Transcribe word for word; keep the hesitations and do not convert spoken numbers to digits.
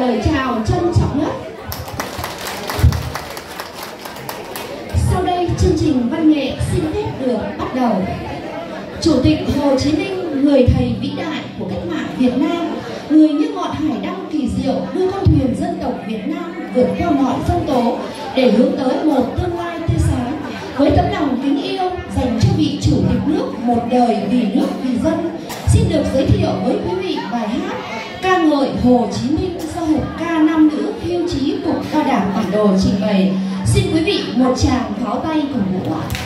lời chào trân trọng nhất. Sau đây chương trình văn nghệ xin phép được bắt đầu. Chủ tịch Hồ Chí Minh, người thầy vĩ đại của cách mạng Việt Nam, người như ngọn hải đăng kỳ diệu đưa con thuyền dân tộc Việt Nam vượt qua mọi phong tố để hướng tới một tương lai tươi sáng. Với tấm lòng kính yêu dành cho vị chủ tịch nước một đời vì nước vì dân, xin được giới thiệu với quý vị bài hát ca ngợi Hồ Chí Minh do hợp ca nam nữ Hưu Trí Cục Cao đẳng Bản Đồ trình bày. Xin quý vị một tràng pháo tay cùng vũ ạ.